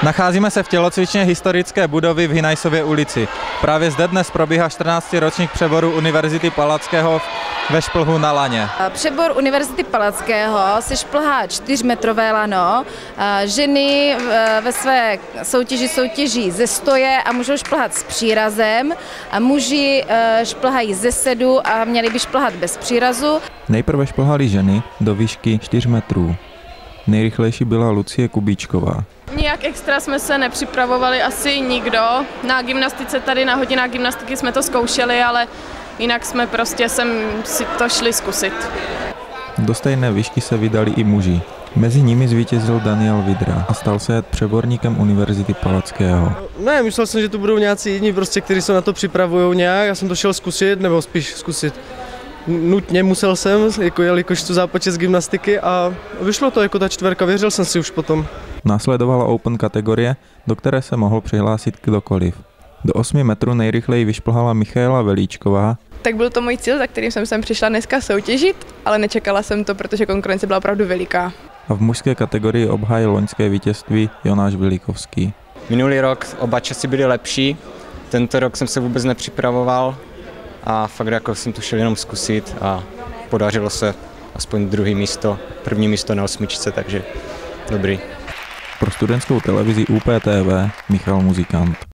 Nacházíme se v tělocvičně historické budovy v Hynajsově ulici. Právě zde dnes probíhá 14. ročník přeboru Univerzity Palackého ve šplhu na laně. Přebor Univerzity Palackého se šplhá 4metrové lano. Ženy ve své soutěži soutěží ze stoje a můžou šplhat s přírazem. A muži šplhají ze sedu a měli by šplhat bez přírazu. Nejprve šplhaly ženy do výšky 4 metrů. Nejrychlejší byla Lucie Kubíčková. Nijak extra jsme se nepřipravovali asi nikdo. Na gymnastice tady, na hodinách gymnastiky jsme to zkoušeli, ale jinak jsme prostě si to šli zkusit. Do stejné výšky se vydali i muži. Mezi nimi zvítězil Daniel Vidra a stal se přeborníkem Univerzity Palackého. Ne, myslel jsem, že tu budou nějací jiní, kteří se na to připravují nějak. Já jsem to šel zkusit, nebo spíš zkusit. Nutně musel jsem, jelikož tu zápočet z gymnastiky a vyšlo to jako ta čtverka, věřil jsem si už potom. Následovala open kategorie, do které se mohl přihlásit kdokoliv. Do 8 metrů nejrychleji vyšplhala Michaela Velíčková. Tak byl to můj cíl, za kterým jsem sem přišla dneska soutěžit, ale nečekala jsem to, protože konkurence byla opravdu veliká. A v mužské kategorii obhájil loňské vítězství Jonáš Vilikovský. Minulý rok oba časy byly lepší, tento rok jsem se vůbec nepřipravoval a fakt jako jsem to šel jenom zkusit a podařilo se aspoň první místo na 8, takže dobrý. Pro studentskou televizi UPTV Michal Muzikant.